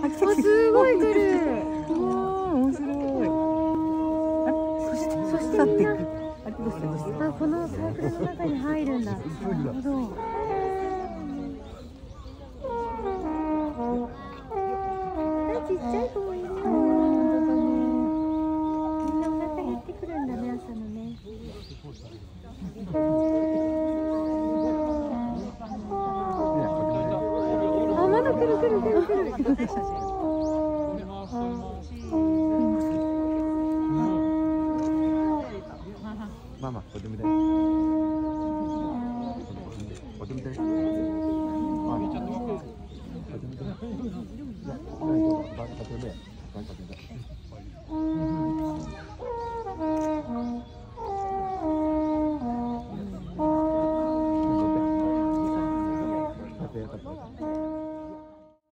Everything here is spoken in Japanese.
すごい来る。 面白い。 そしてみんなこのサークルの中に入るんだ。なるほど。ちっちゃい子もいる。みんなお腹減ってくるんだね、朝のね。あ、まだ来る。 Mama, pode me dar. Pode me dar. Pode me dar.